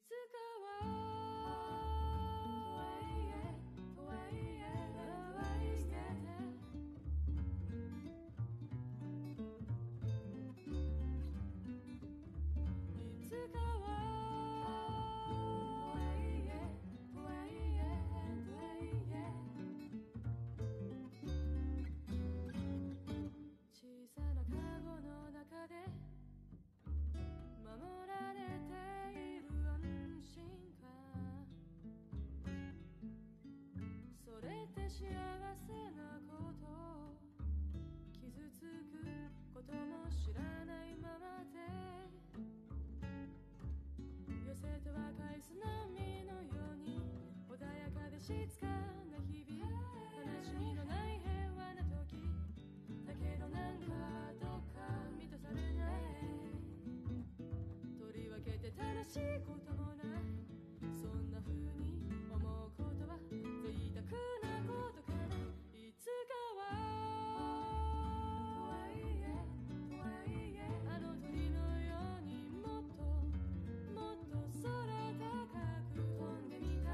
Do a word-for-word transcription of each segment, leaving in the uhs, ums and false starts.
幸せなこと傷つくことも知らないままで寄せては返す波のように穏やかで静かな日々悲しみのない平和な時だけどなんかどっか満たされないとりわけて楽しいこともないそんな風に思うことは贅沢なことかないつかはあの鳥のようにもっともっと空高く飛んでみた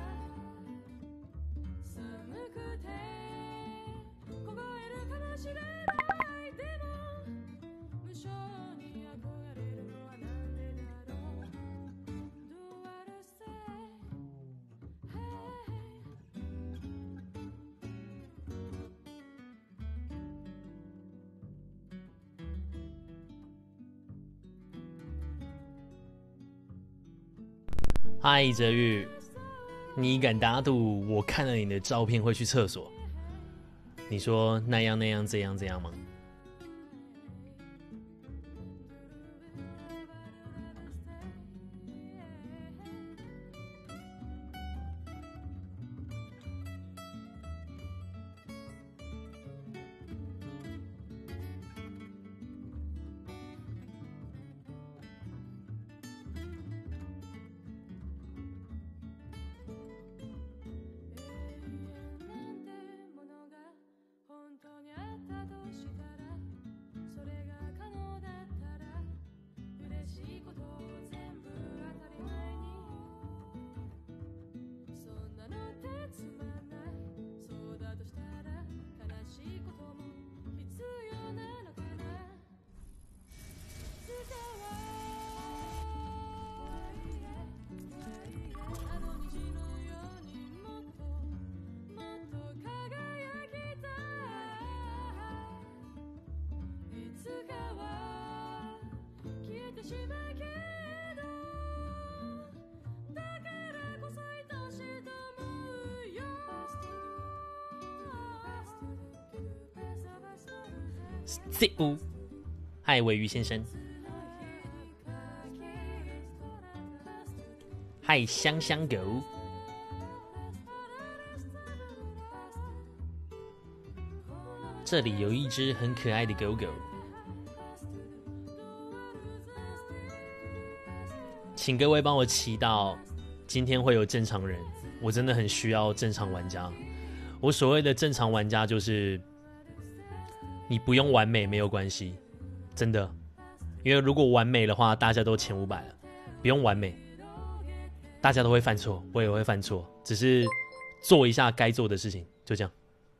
寒くて凍えるかもしれないでも無性に憧れるのはなんでだろう Do what I say Hey 嗨，泽宇，你敢打赌我看了你的照片会去厕所？你说那样那样这样这样吗？C 五，嗨，尾鱼先生，嗨，香香狗，这里有一只很可爱的狗狗，请各位帮我祈祷，今天会有正常人，我真的很需要正常玩家。我所谓的正常玩家就是。你不用完美没有关系，真的，因为如果完美的话，大家都前五百了。不用完美，大家都会犯错，我也会犯错，只是做一下该做的事情，就这样。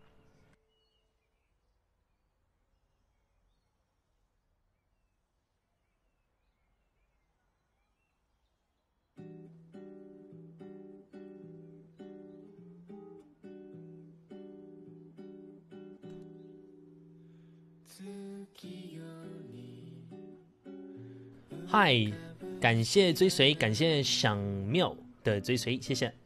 嗨，感谢追随，感谢想妙的追随，谢谢。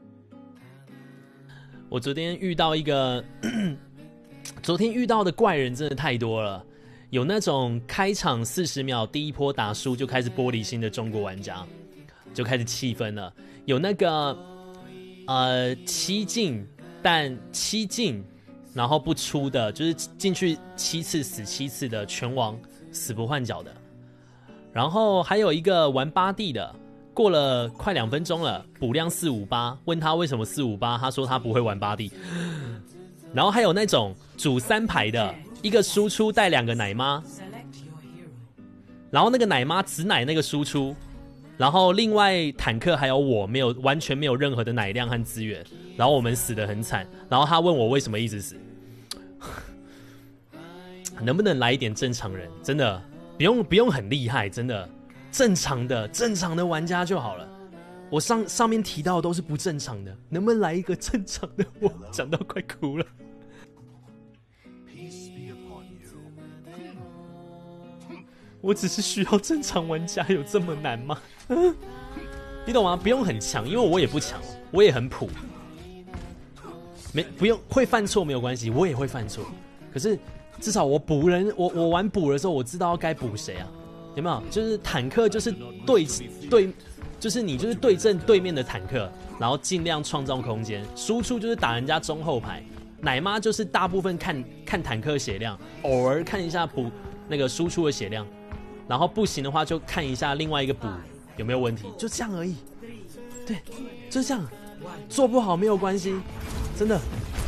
我昨天遇到一个，昨天遇到的怪人真的太多了，有那种开场四十秒第一波打输就开始玻璃心的中国玩家，就开始气愤了；有那个呃七进但七进然后不出的，就是进去七次死七次的拳王，死不换脚的。然后还有一个玩八地的，过了快两分钟了，补量四五八，问他为什么四五八，他说他不会玩八地。然后还有那种主三排的，一个输出带两个奶妈，然后那个奶妈只奶那个输出， 然后另外坦克还有我没有完全没有任何的奶量和资源，然后我们死得很惨。然后他问我为什么一直死，能不能来一点正常人？真的不用不用很厉害，真的正常的正常的玩家就好了。我上上面提到的都是不正常的，能不能来一个正常的？我讲到快哭了。我只是需要正常玩家，有这么难吗？你懂吗？不用很强，因为我也不强，我也很普，没不用会犯错没有关系，我也会犯错。可是至少我补人，我我玩补的时候，我知道该补谁啊？有没有？就是坦克，就是对对，就是你就是对阵对面的坦克，然后尽量创造空间，输出就是打人家中后排。奶妈就是大部分看看坦克血量，偶尔看一下补那个输出的血量。然后不行的话，就看一下另外一个补有没有问题，就这样而已。对，就这样，做不好没有关系，真的。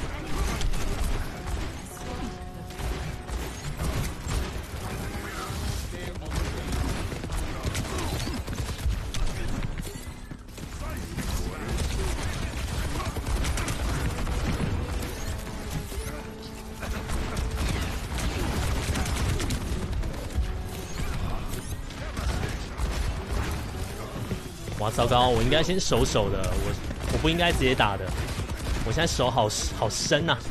哇，糟糕！我应该先守守的，我我不应该直接打的。我现在手好好深啊！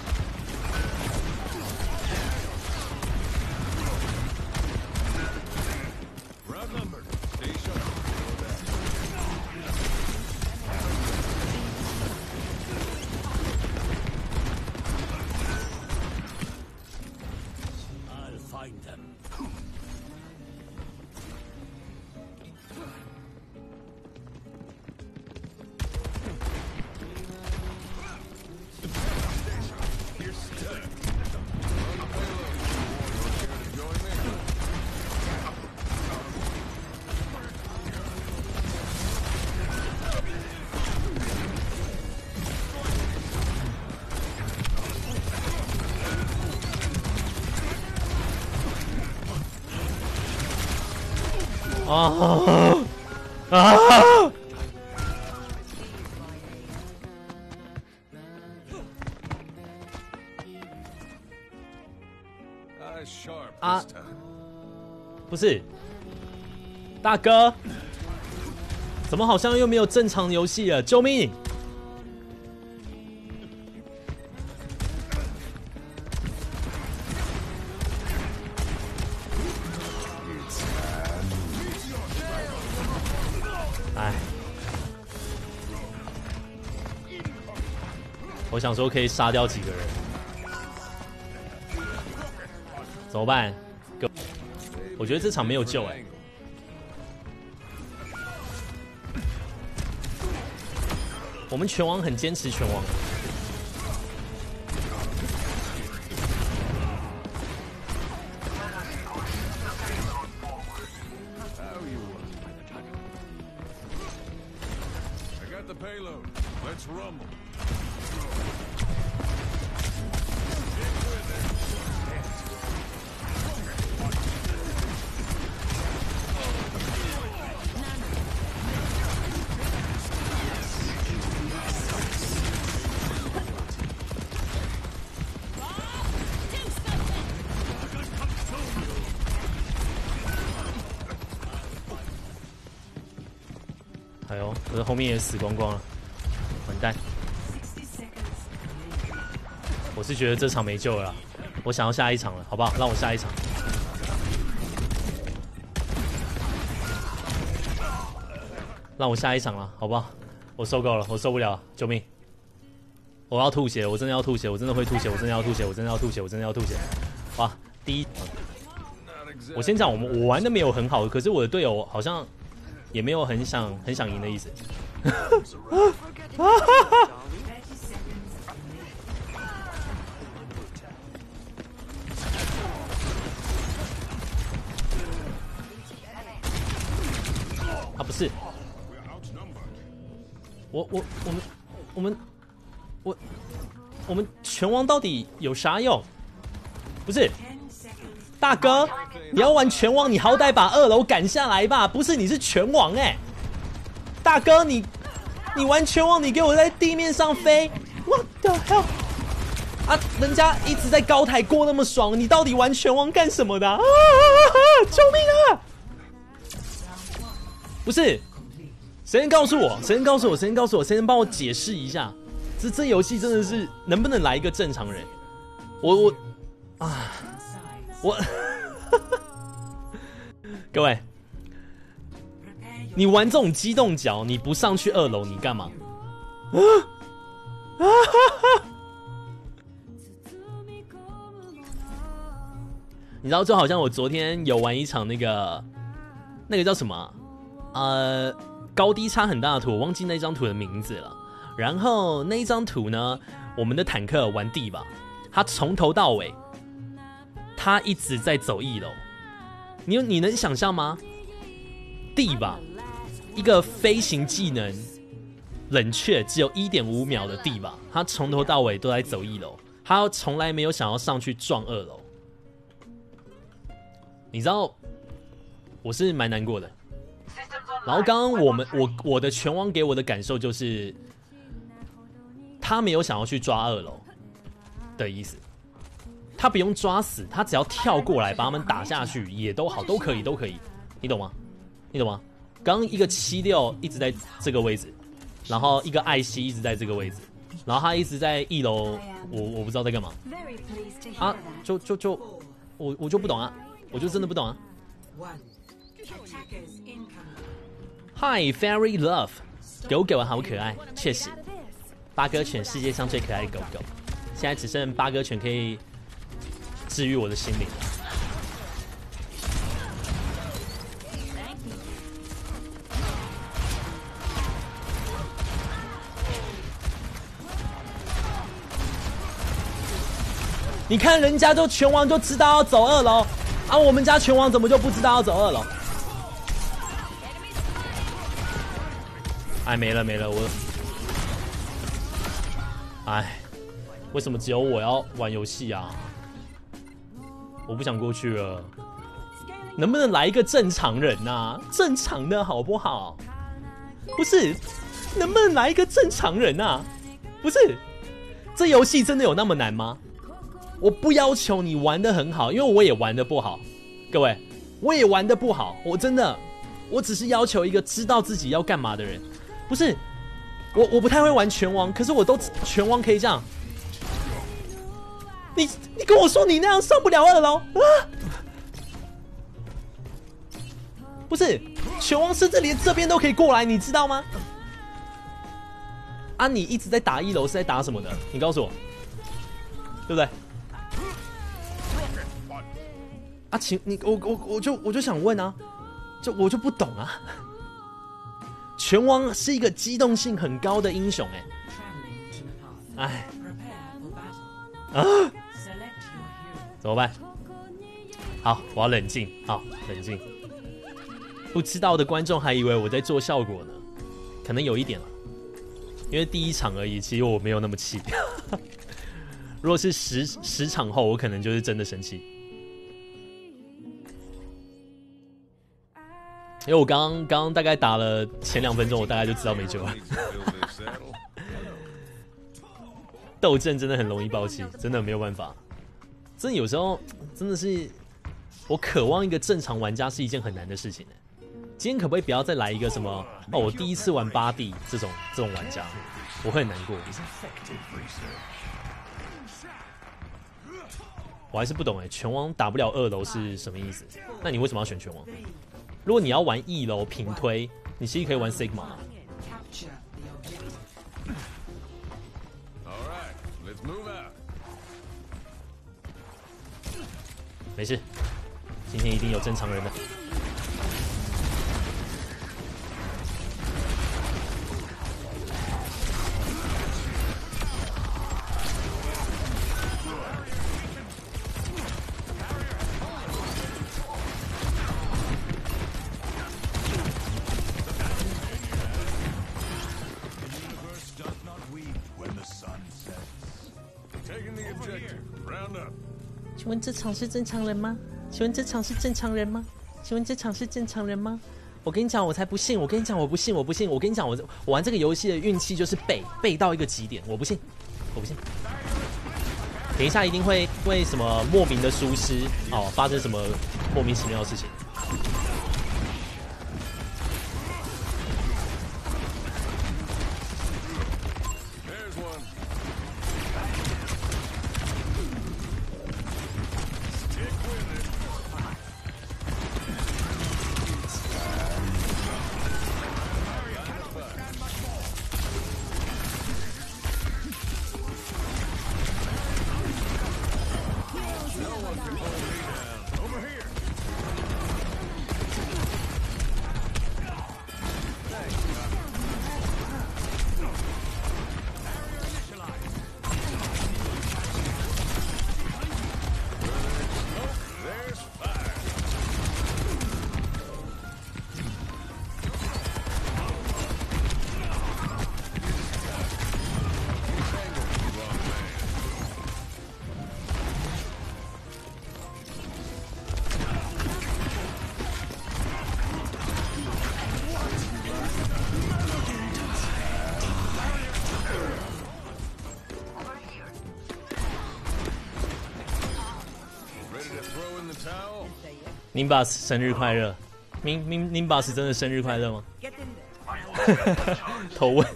啊啊！啊！不是，大哥，怎么好像又没有正常游戏了？救命！哎，我想说可以杀掉几个人，怎么办？我觉得这场没有救哎、欸。我们拳王很坚持拳王。哎呦，我的后面也死光光了，完蛋！我是觉得这场没救了啦，我想要下一场了，好不好？让我下一场。让我下一场了，好不好？我受够了，我受不了了，救命！我要吐血，我真的要吐血，我真的会吐血，我真的要吐血，我真的要吐血，我真的要吐血！哇，第一，我先讲，我们我玩的没有很好，可是我的队友好像也没有很想很想赢的意思。啊，不是，我我我们我们我我们拳王到底有啥用？不是， 大哥，你要玩拳王，你好歹把二楼赶下来吧！不是，你是拳王哎、欸，大哥你你玩拳王，你给我在地面上飞 ，What the hell？ 啊，人家一直在高台过那么爽，你到底玩拳王干什么的啊？啊啊啊救命啊！不是，谁能告诉我？谁能告诉我？谁能告诉我？谁能帮我解释一下？这这游戏真的是能不能来一个正常人？我我啊，我各位，你玩这种机动角，你不上去二楼，你干嘛？啊啊哈哈！你知道，就好像我昨天有玩一场那个那个叫什么、啊？呃，高低差很大的图，我忘记那张图的名字了。然后那一张图呢，我们的坦克玩地吧，他从头到尾，他一直在走一楼。你你能想象吗？地吧，一个飞行技能冷却只有 一点五 秒的地吧，他从头到尾都在走一楼，他从来没有想要上去撞二楼。你知道，我是蛮难过的。然后刚刚我们我我的拳王给我的感受就是，他没有想要去抓二楼的意思，他不用抓死，他只要跳过来把他们打下去也都好，都可以都可以，你懂吗？你懂吗？刚刚一个七六一直在这个位置，然后一个艾希一直在这个位置，然后他一直在一楼，我我不知道在干嘛啊，就就就我我就不懂啊。我就真的不懂啊。Hi Fairy Love， 狗狗好可爱，确实，八哥犬世界上最可爱的狗狗，现在只剩八哥犬可以治愈我的心灵了。你看人家就拳王就知道要走二楼。啊！我们家拳王怎么就不知道要走二楼？哎，没了没了，我，哎，为什么只有我要玩游戏啊？我不想过去了，能不能来一个正常人啊？正常的好不好？不是，能不能来一个正常人啊？不是，这游戏真的有那么难吗？我不要求你玩得很好，因为我也玩得不好。各位，我也玩得不好，我真的，我只是要求一个知道自己要干嘛的人。不是，我我不太会玩拳王，可是我都拳王可以这样。你你跟我说你那样上不了二楼啊？不是，拳王甚至连这边都可以过来，你知道吗？啊，你一直在打一楼是在打什么的？你告诉我，对不对？啊，请你，我我我就我就想问啊，就我就不懂啊。拳王是一个机动性很高的英雄、欸，哎，哎，啊，怎么办？好，我要冷静，好，冷静。不知道的观众还以为我在做效果呢，可能有一点了，因为第一场而已，其实我没有那么气。如果是十十场后，我可能就是真的生气。因为我刚刚刚刚大概打了前两分钟，我大概就知道没救了。斗阵真的很容易爆气，真的没有办法。真的有时候真的是，我渴望一个正常玩家是一件很难的事情。今天可不可以不要再来一个什么哦？我第一次玩八弟这种这种玩家，我会很难过。我还是不懂哎，拳王打不了二楼是什么意思？那你为什么要选拳王？如果你要玩一楼平推，你其实可以玩 Sigma。没事，今天一定有正常人的。请问这场是正常人吗？ 请问这场是正常人吗？请问这场是正常人吗？我跟你讲，我才不信！我跟你讲，我不信，我不信！我跟你讲，我我玩这个游戏的运气就是背背到一个极点，我不信，我不信。等一下一定会为什么莫名的疏失哦，发生什么莫名其妙的事情。Nimbus 生日快乐！明明 Nimbus 真的生日快乐吗？头问。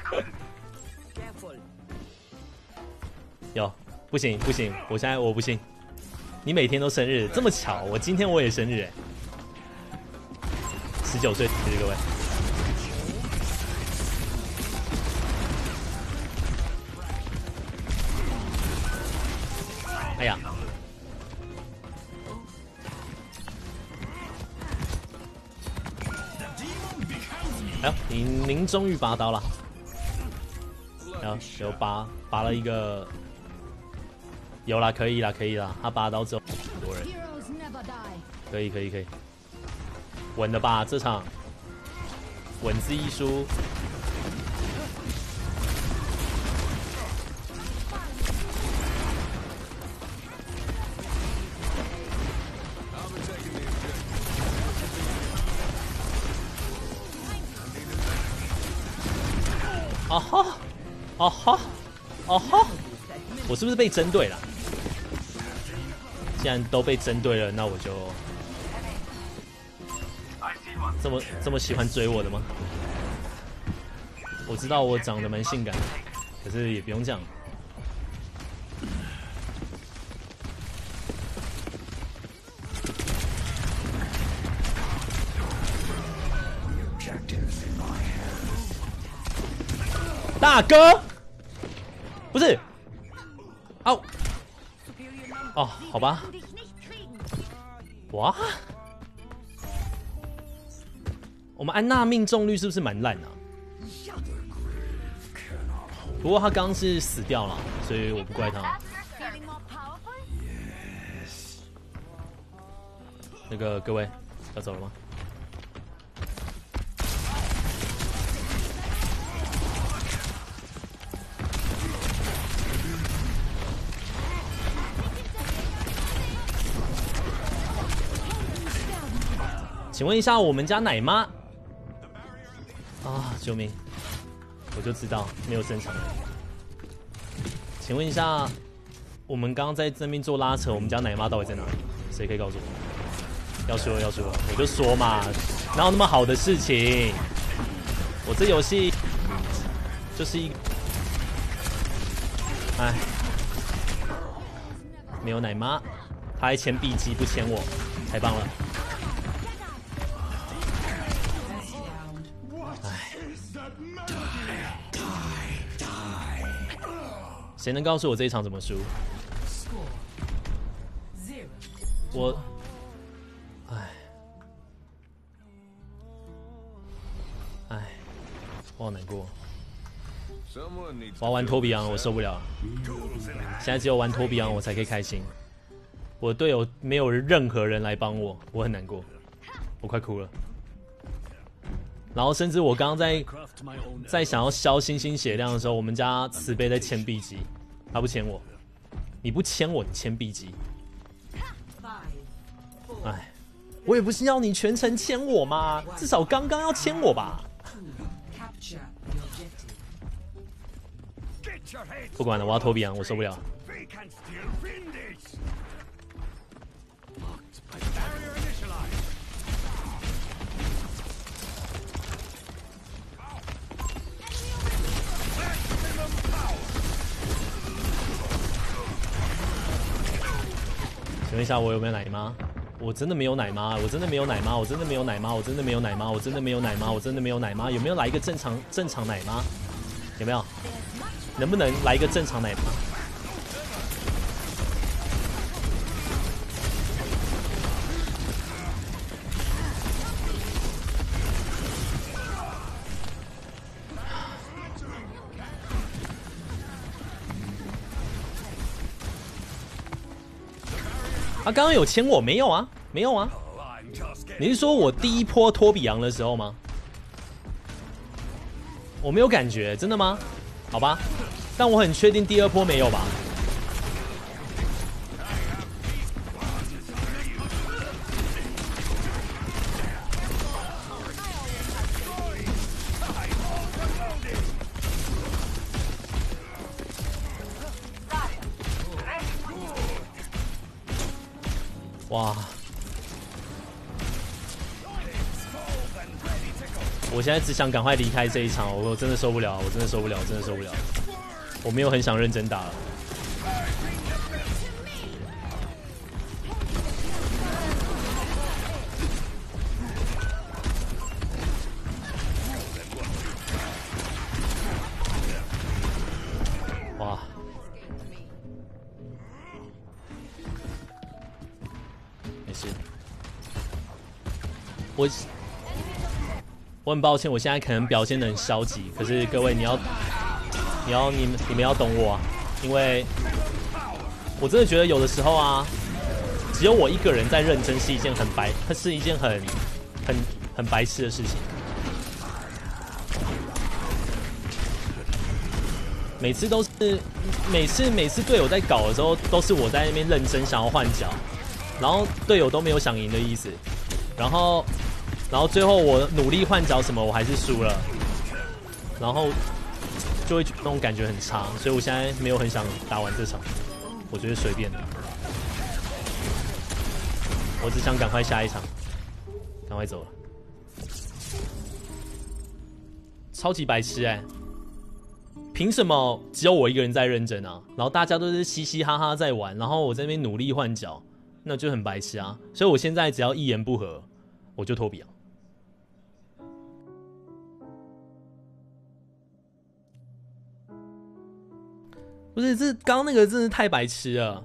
有，不行不行，我现在我不信。你每天都生日，这么巧，我今天我也生日哎，十九岁生日各位。哎呀！哎呦，您您终于拔刀了，然后有拔拔了一个，有啦，可以啦，可以啦，他拔刀之后很多人，可以可以可以，稳的吧？这场稳字一输。啊哈，啊哈，啊哈！我是不是被针对了？既然都被针对了，那我就这么这么喜欢追我的吗？我知道我长得蛮性感的，可是也不用这样。大哥，不是，哦，哦，好吧，哇，我们安娜命中率是不是蛮烂的、啊？不过他刚刚是死掉了，所以我不怪他。那个各位要走了吗？请问一下，我们家奶妈啊！救命！我就知道没有正常人。请问一下，我们刚刚在这边做拉扯，我们家奶妈到底在哪里？谁可以告诉我？要说要说，我就说嘛，哪有那么好的事情？我这游戏就是一，哎，没有奶妈，他还签 B 机不签我，太棒了。谁能告诉我这一场怎么输？我，唉，唉，我好难过。我要玩托比昂，我受不了了。现在只有玩托比昂我才可以开心。我队友没有任何人来帮我，我很难过，我快哭了。然后甚至我刚刚在在想要消星星血量的时候，我们家慈悲在签 B 级，他不签我，你不签我，你签 B 级。 哎，我也不是要你全程牵我嘛，至少刚刚要牵我吧。不管了，我要托比昂，我受不了。请问一下，我有没有奶妈？我真的没有奶妈，我真的没有奶妈，我真的没有奶妈，我真的没有奶妈，我真的没有奶妈，我真的没有奶妈。有没有来一个正常正常奶妈？有没有？能不能来一个正常奶妈？啊，刚刚有牵我没有啊？没有啊？你是说我第一波托比昂的时候吗？我没有感觉，真的吗？好吧，但我很确定第二波没有吧？哇！我现在只想赶快离开这一场，我真的受不了，我真的受不了，真的受不了。我没有很想认真打了。哇！没事，我。我很抱歉，我现在可能表现得很消极，可是各位你要，你要你们你们要懂我啊，因为我真的觉得有的时候啊，只有我一个人在认真是一件很白，是一件很很很白痴的事情。每次都是每次每次队友在搞的时候，都是我在那边认真想要换角，然后队友都没有想赢的意思，然后。然后最后我努力换角什么，我还是输了，然后就会那种感觉很差，所以我现在没有很想打完这场，我觉得随便的，我只想赶快下一场，赶快走了，超级白痴哎、欸！凭什么只有我一个人在认真啊？然后大家都是嘻嘻哈哈在玩，然后我在那边努力换角，那就很白痴啊！所以我现在只要一言不合，我就托比昂。不是，这刚刚那个真是太白痴了，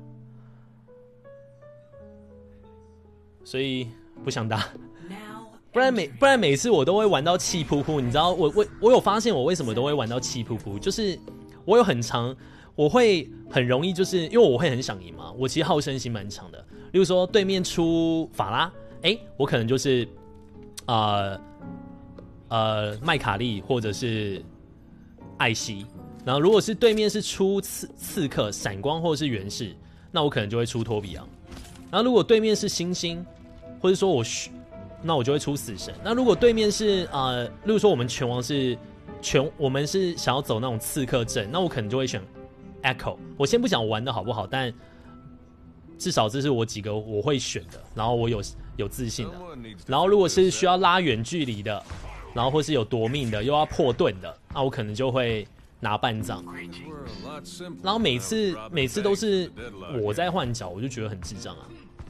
所以不想打。不然每不然每次我都会玩到气噗噗，你知道我我我有发现我为什么都会玩到气噗噗，就是我有很长，我会很容易就是因为我会很想赢嘛，我其实好胜心蛮强的。例如说对面出法拉，哎、欸，我可能就是呃呃麦卡利或者是艾希。然后，如果是对面是出刺刺客、闪光或者是源氏，那我可能就会出托比昂。然后，如果对面是星星，或者说我，那我就会出死神。那如果对面是呃，例如说我们拳王是拳，我们是想要走那种刺客阵，那我可能就会选 Echo。我先不讲我玩的好不好，但至少这是我几个我会选的，然后我有有自信的。然后，如果是需要拉远距离的，然后或是有夺命的，又要破盾的，那我可能就会。拿半藏，然后每次每次都是我在换角，我就觉得很智障啊！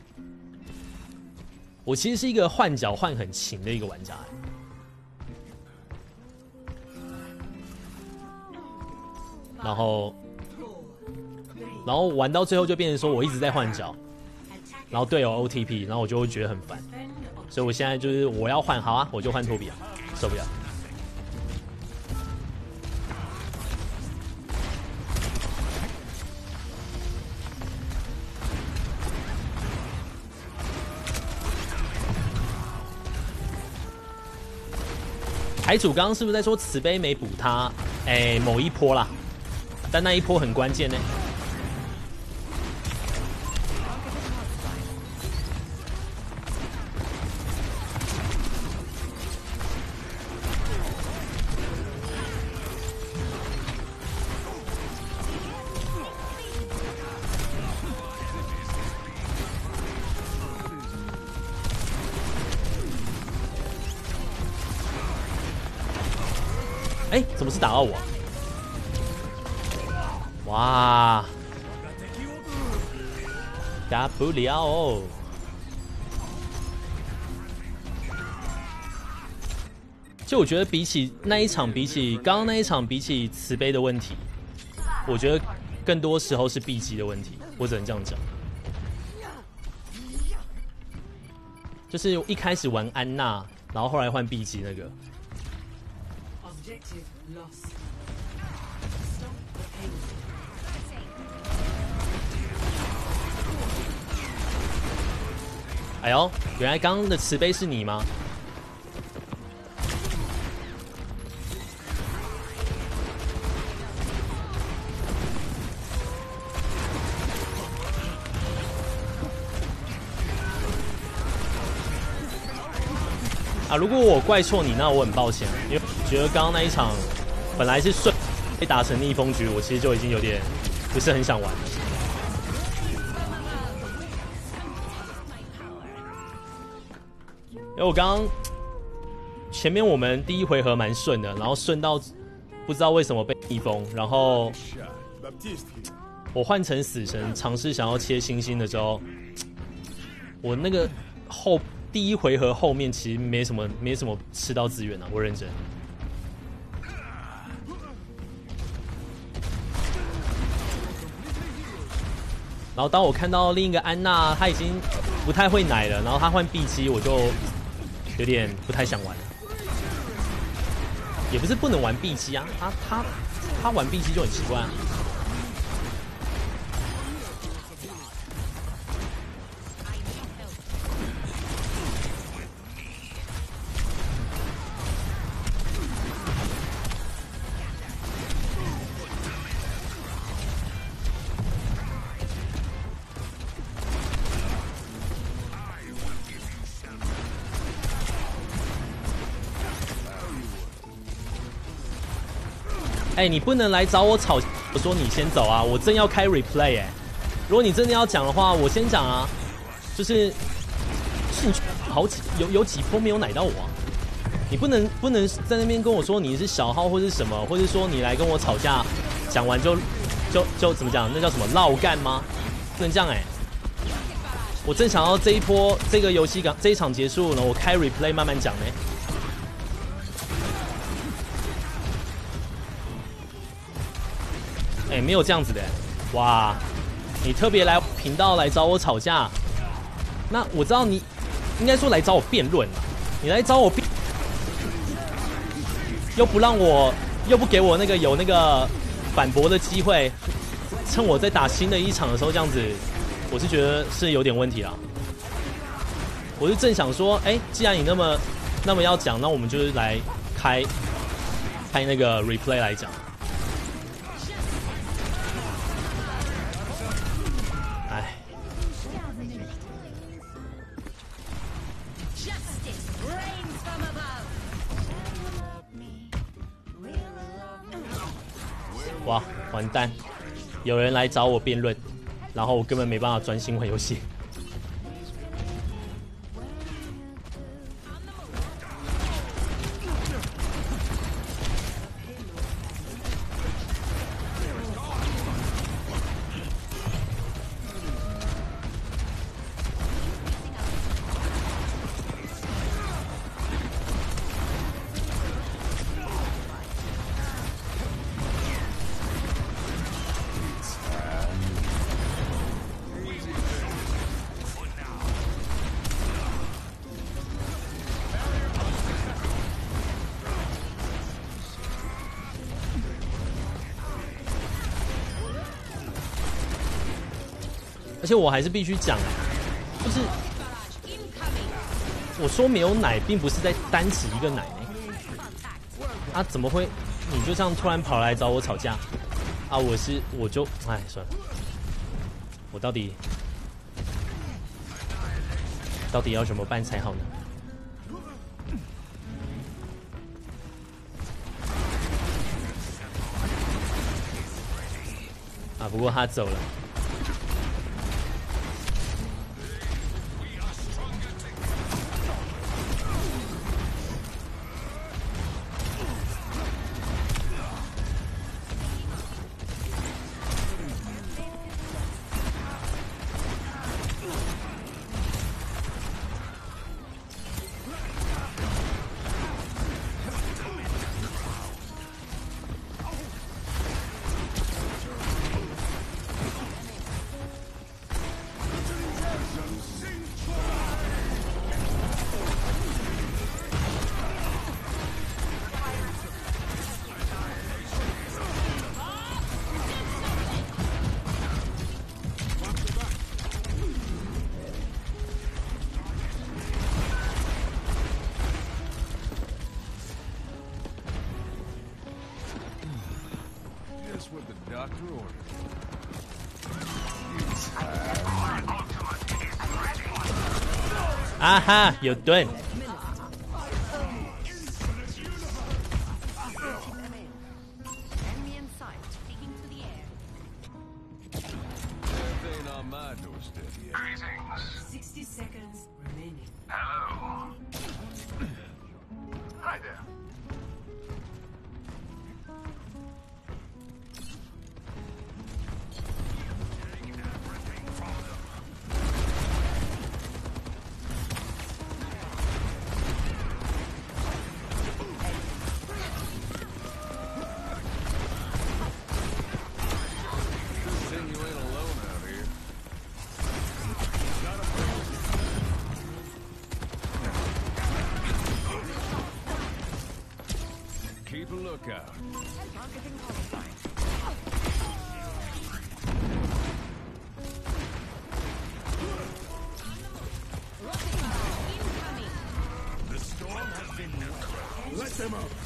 我其实是一个换角换很勤的一个玩家、欸，然后然后玩到最后就变成说我一直在换角，然后队友 O T P， 然后我就会觉得很烦，所以我现在就是我要换，好啊，我就换托比啊，受不了。台主刚刚是不是在说慈悲没补他？哎、欸，某一波啦，但那一波很关键呢。 哎，怎么是打到我？哇，打不了哦。就我觉得比起那一场，比起刚刚那一场，比起慈悲的问题，我觉得更多时候是B机的问题，我只能这样讲。就是一开始玩安娜，然后后来换 B 机那个。哎呦，原来刚刚的慈悲是你吗？啊，如果我怪错你，那我很抱歉，因为我觉得刚刚那一场本来是顺被打成逆风局，我其实就已经有点不是很想玩了。因为我刚刚前面我们第一回合蛮顺的，然后顺到不知道为什么被逆风，然后我换成死神尝试想要切星星的时候，我那个后。第一回合后面其实没什么没什么吃到资源啊，我认真。然后当我看到另一个安娜，她已经不太会奶了，然后她换 B 机，我就有点不太想玩了。也不是不能玩 B 机啊，她她她玩 B 机就很奇怪啊。哎、欸，你不能来找我吵，我说你先走啊！我正要开 replay 哎、欸，如果你真的要讲的话，我先讲啊。就是是你好几有有几波没有奶到我啊！你不能不能在那边跟我说你是小号或是什么，或者说你来跟我吵架，讲完就就就怎么讲？那叫什么绕干吗？不能这样哎、欸！我正想要这一波这个游戏刚这一场结束呢，我开 replay 慢慢讲呢、欸。哎、欸，没有这样子的、欸，哇！你特别来频道来找我吵架，那我知道你应该说来找我辩论，你来找我辩，又不让我，又不给我那个有那个反驳的机会，趁我在打新的一场的时候这样子，我是觉得是有点问题啦。我是正想说，哎、欸，既然你那么那么要讲，那我们就是来开开那个 replay 来讲。哇，完蛋！有人来找我辩论，然后我根本没办法专心玩游戏。而且我还是必须讲，就是我说没有奶，并不是在单指一个奶呢。啊，怎么会？你就这样突然跑来找我吵架？啊，我是我就哎算了，我到底到底要怎么办才好呢？啊，不过他走了。 Just what the doctor ordered. Ah哈，有盾。 Sixty seconds remaining. Hello. Hi there. Seeing you ain't alone out here. Keep a lookout. The storm has been neutralized. Let them up.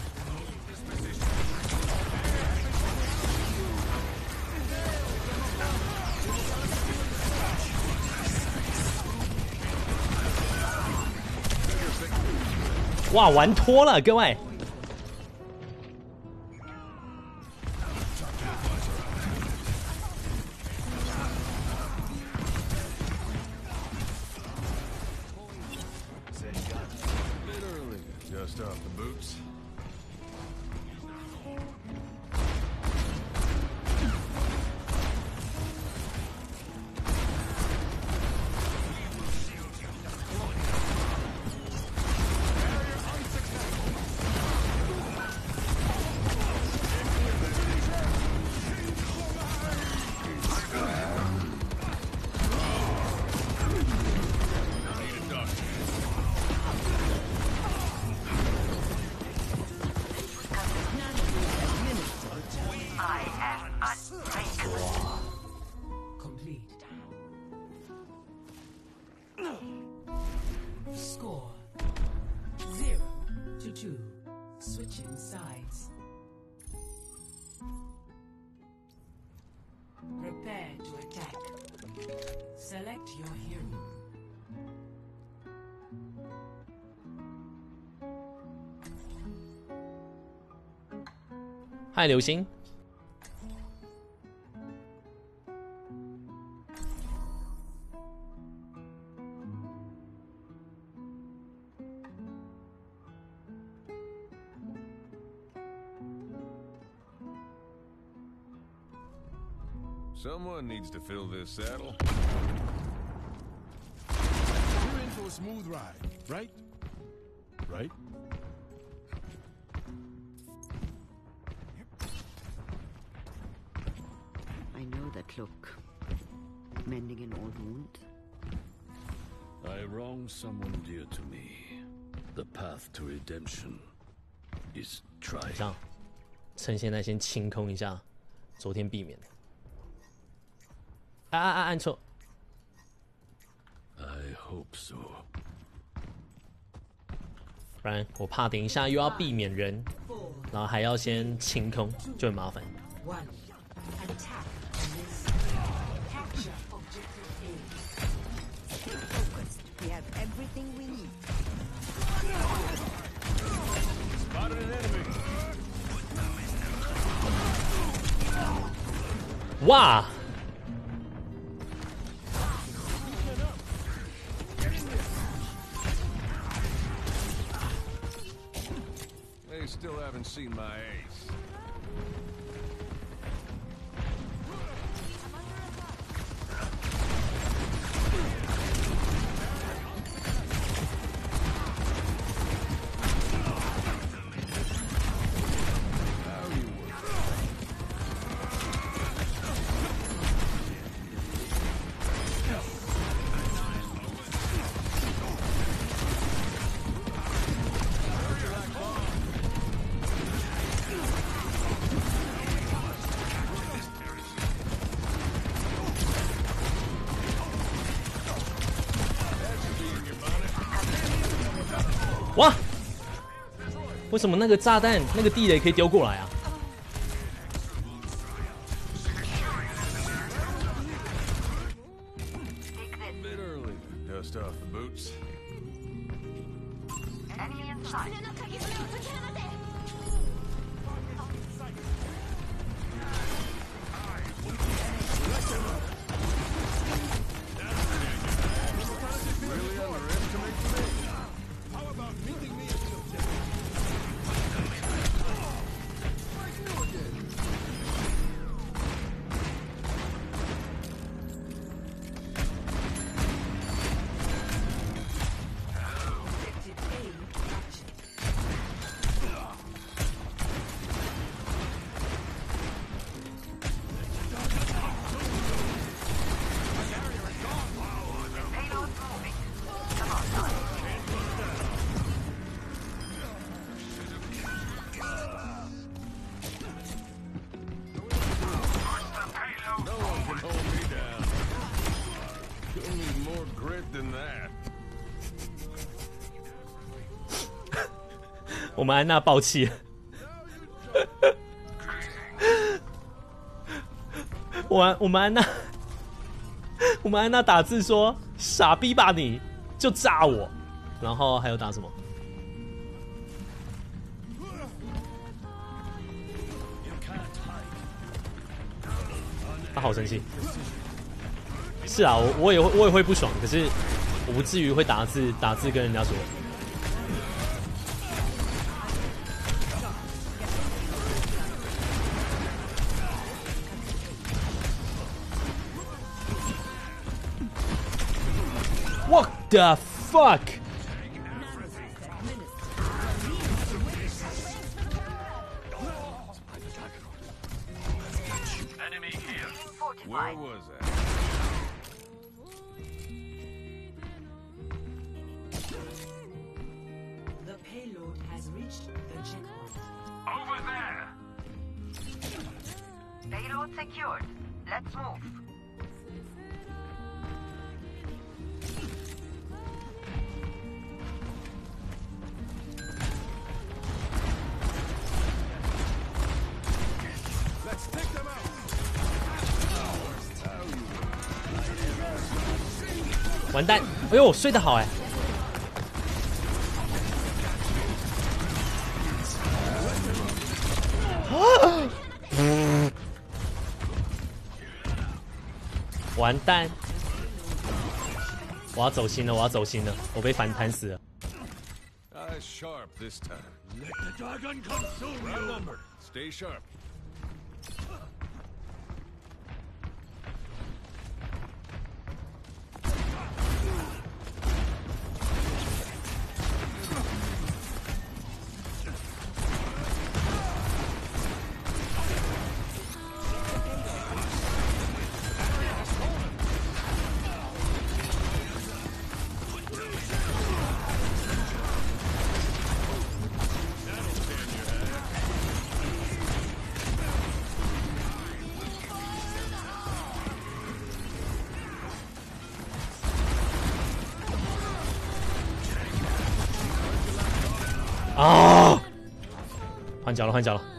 This 哇，玩脱了，各位。 Literally, just off the boots. 嗨，流星。 Someone needs to fill this saddle. You're in for a smooth ride, right? Right? I know that look. Mending an old wound. I wronged someone dear to me. The path to redemption is trying. 这样，趁现在先清空一下昨天避免的。啊啊啊！按错。 I hope so. 不然我怕等一下又要避免人，然后还要先清空，就很麻烦。 One. Attack. Capture objective A. Stay focused. We have everything we need. Spotted an enemy. 哇！ They still haven't seen my ace. How 哇！为什么那个炸弹、那个地雷可以丢过来啊？ in there. 我们安娜爆气了。我我们安娜，我们安娜打字说傻逼吧你，就炸我，然后还有打什么？他好生气。是啊，我我也会我也会不爽，可是我不至于会打字打字跟人家说。What the fuck? Enemy here. Where was that? The payload has reached the checkpoint. Over there. Payload secured. Let's move. Let's take them out. 完蛋！哎呦，睡得好哎。完蛋！我要走心了，我要走心了，我被反弹死了。 Eyes sharp this time. Let the dragon consume you. Number. Stay sharp. Ah! 啊！换角了，换角了。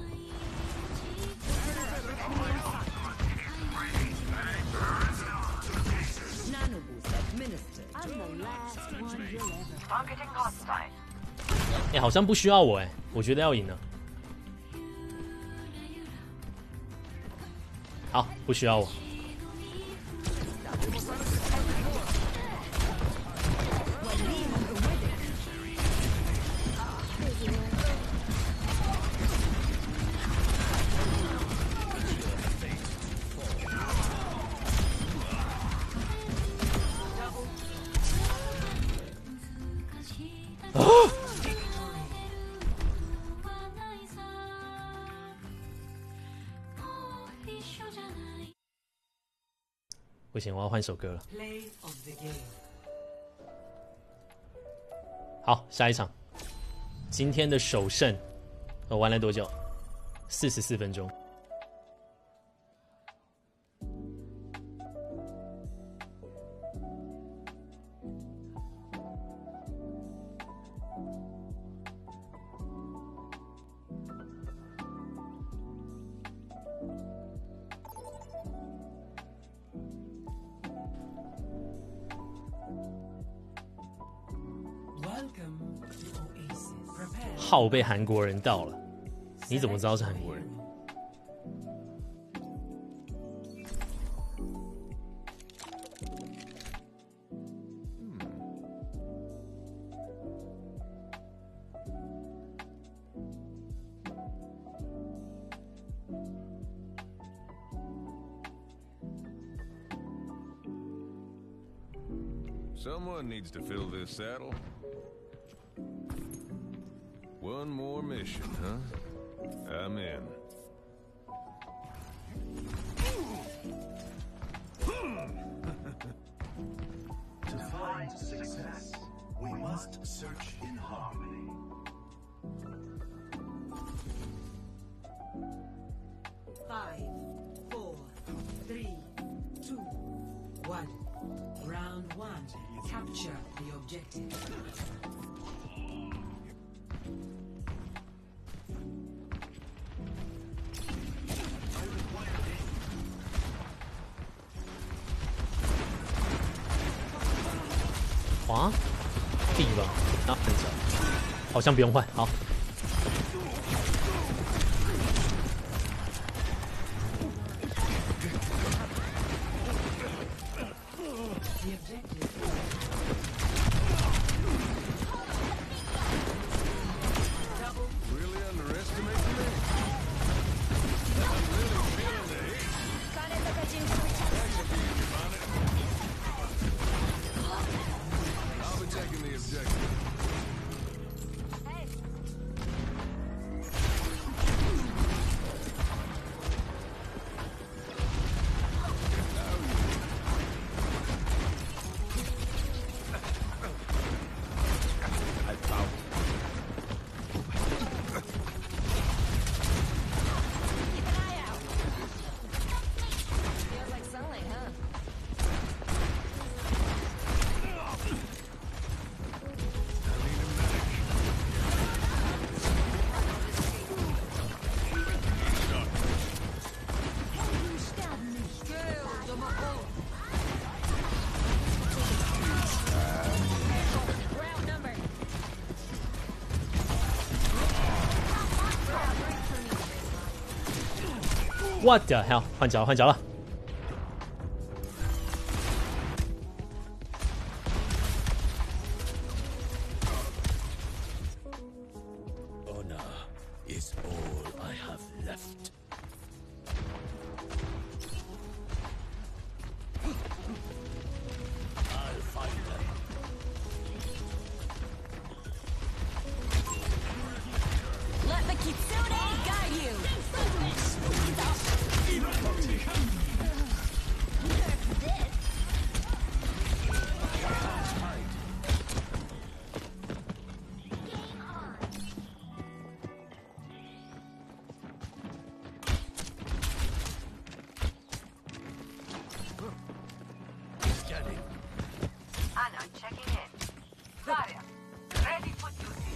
Targeting hostile. 哎、欸，好像不需要我哎、欸，我觉得要赢了。好，不需要我。不行，我要换首歌了。 Play of the game. 好，下一场，今天的首胜，我玩了多久？四十四分钟。 Welcome to Oasis. Prepare. 号被韩国人盗了，你怎么知道是韩国人？ Someone needs to fill this saddle. One more mission, huh? I'm in. To find success, we must search in harmony. Five, four, three, two, one. Round one. Capture the objective. 哇，地吧，啊，很小，好像不用换，好。 Really underestimating me? I'm really feeling the heat. I'll be taking the objective. I found Feels like sunlight, huh? Round number. What the hell？ 换角，换角了。 Honor is all I have left. I'll find them. Let the Kitsune guide you. Anna checking in. Zarya, ready for duty.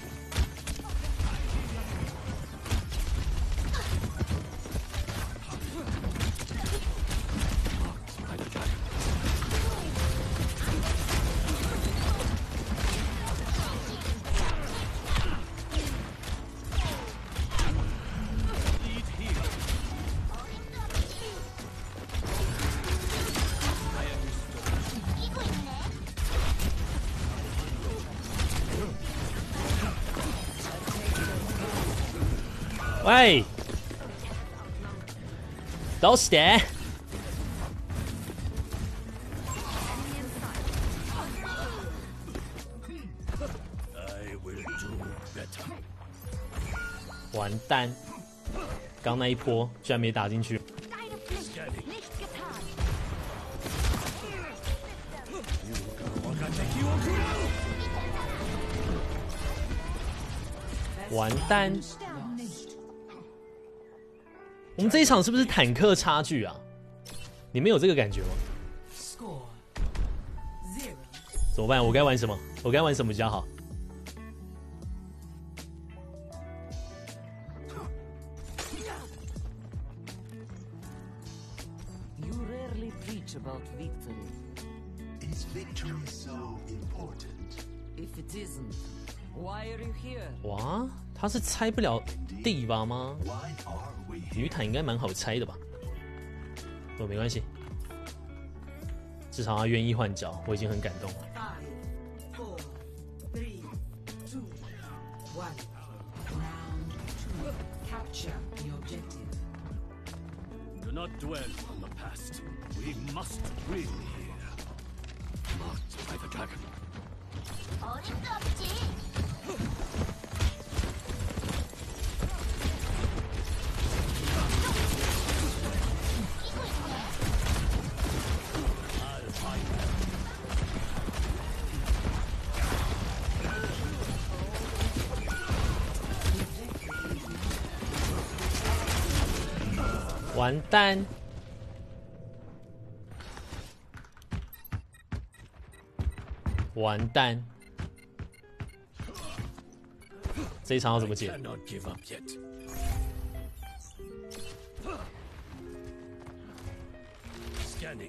Wait. Don't stare. I will do better. 完蛋！刚那一波居然没打进去。完蛋！我们这一场是不是坦克差距啊？你们有这个感觉吗？ Score zero. 怎么办？我该玩什么？我该玩什么比较好？ You rarely preach about victory. Is victory so important? If it isn't, why are you here? 哇，他是猜不了地吧吗？ Why are we 女 here? 坦应该蛮好猜的吧？哦，没关系，至少他愿意换角，我已经很感动了。 Five, four, three, two, one. Round two. Capture the objective. Do not dwell on the past. We must win here. Marked by the dragon. I'll find them. 完蛋！ 完蛋！这一场要怎么解？ Cannot give up yet. Scanning.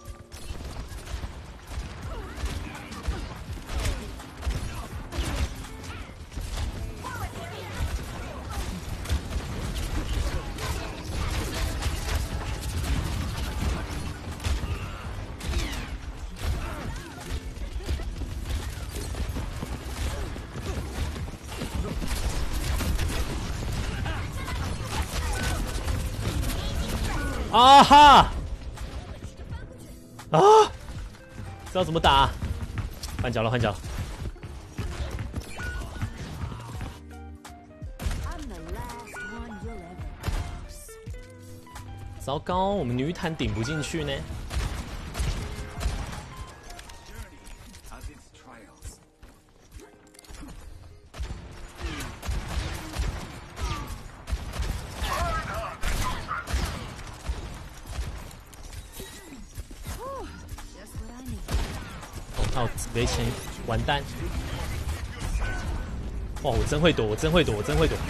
啊哈！啊！知道怎么打？换脚了，换脚。糟糕，我们女坦顶不进去呢。 哦，没钱，完蛋！哇，我真会躲，我真会躲，我真会躲。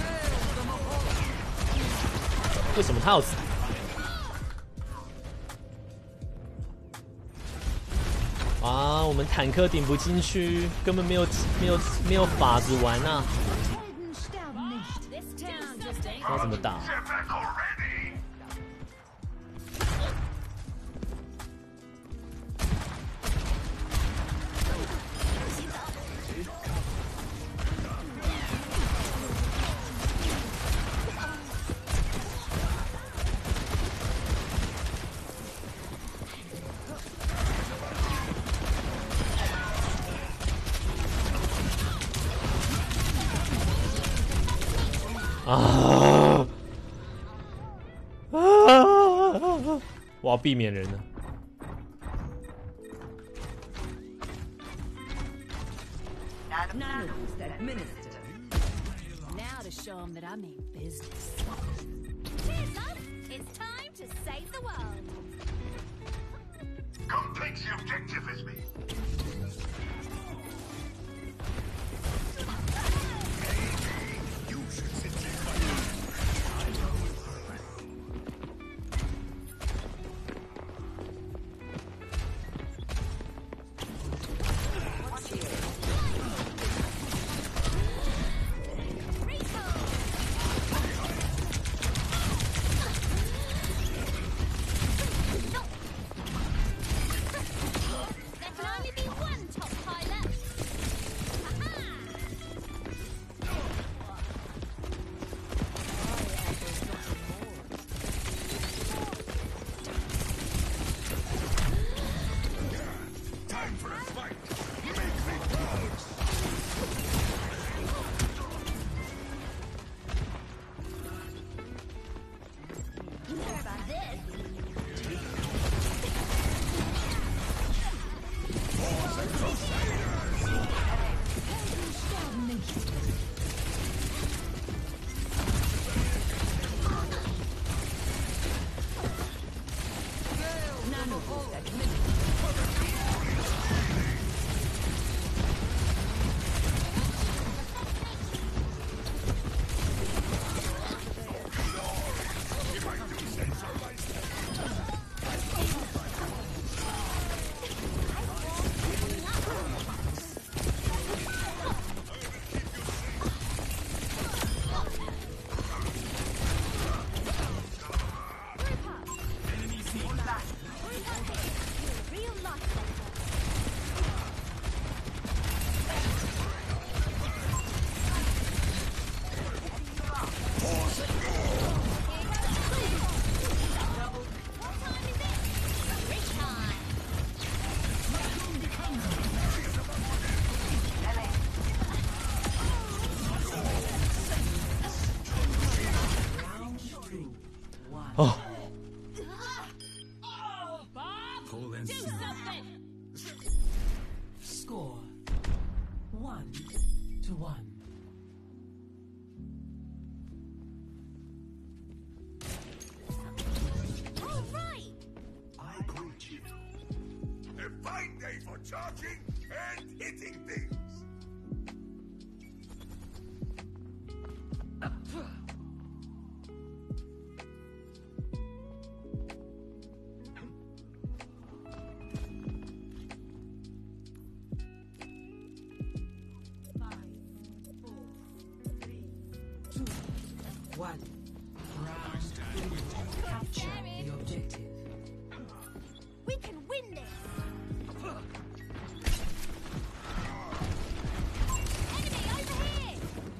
为什么他要死？啊，我们坦克顶不进去，根本没有没有没有法子玩啊！要怎么打？ 啊！啊！我要避免人了。 Nano's administered. Now to show them that I mean business. Cheers, love! It's time to save the world. Come take the objective with me. You should sit There can only be one top pilot. Time for a fight. Make me close. You hear about this? Real life. 哦， Pull and snap. Score one to one. I greet you. A fine day for charging and hitting things. One. Round three. Capture the objective. We can win this! Enemy over here!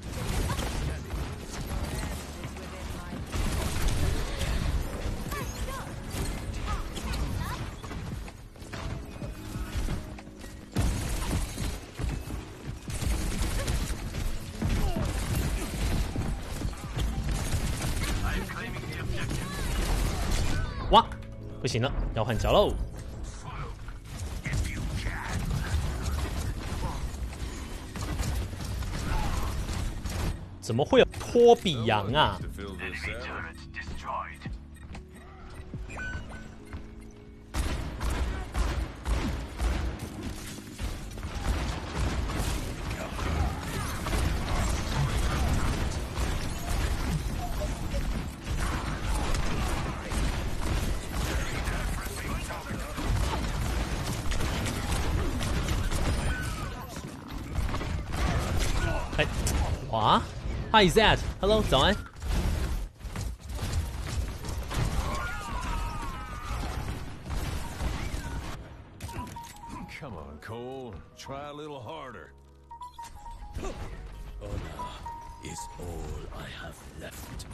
哇，不行了，要换脚喽！怎么会有托比羊啊？ To fill this out. Turret destroyed. 哎，哇 ，Hi Zat，Hello， 早安。 Come on, Cole. Try a little harder. Honor is all I have left.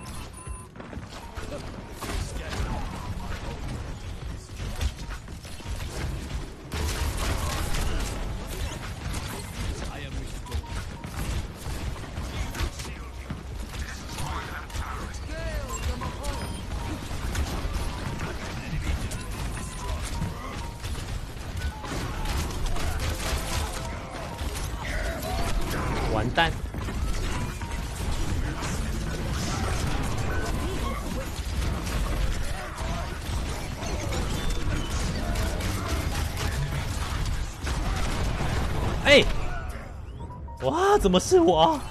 I am restored. 完蛋！哎，哇，怎么是我？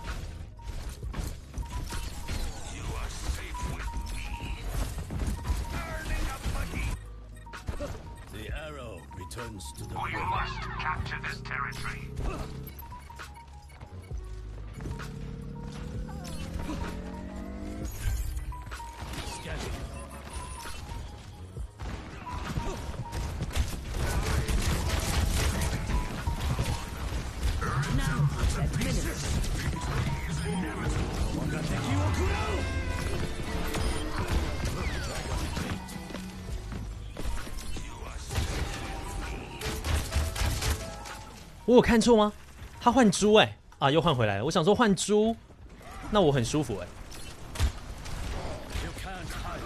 The arrow returns to the We river. must capture this territory. Scanning. Wagateki wo kurau! 我有看错吗？他换猪哎、啊，又换回来了。我想说换猪，那我很舒服哎、 You can't hide.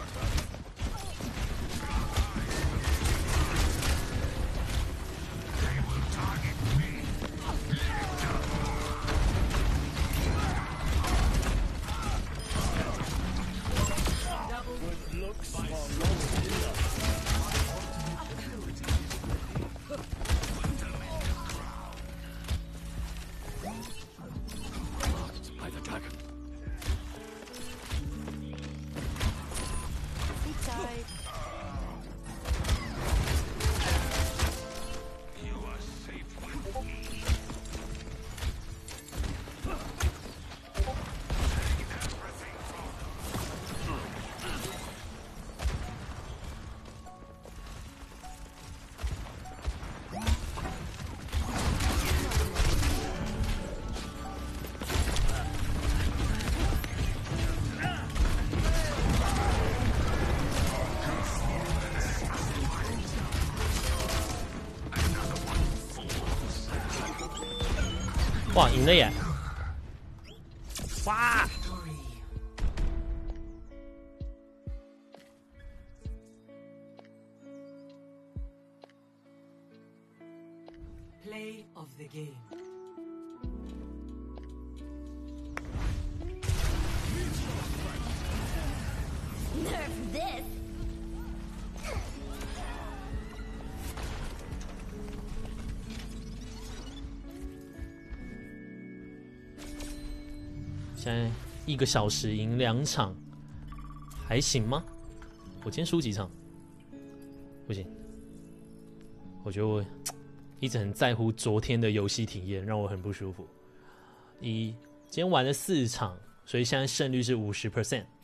哇，赢了耶！哇！ Play of the game. Nerf this! 现在一个小时赢两场，还行吗？我今天输几场？不行，我觉得我一直很在乎昨天的游戏体验，让我很不舒服。一今天玩了四场，所以现在胜率是五十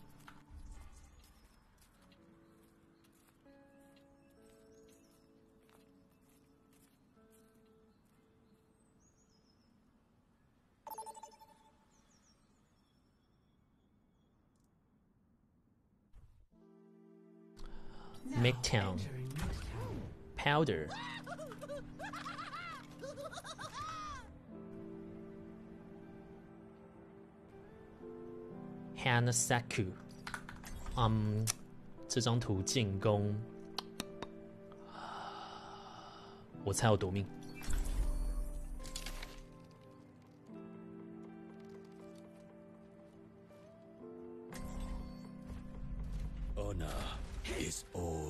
percent。Midtown Powder Hanasaku， 嗯，这张图进攻，我猜有夺命。 Honor is all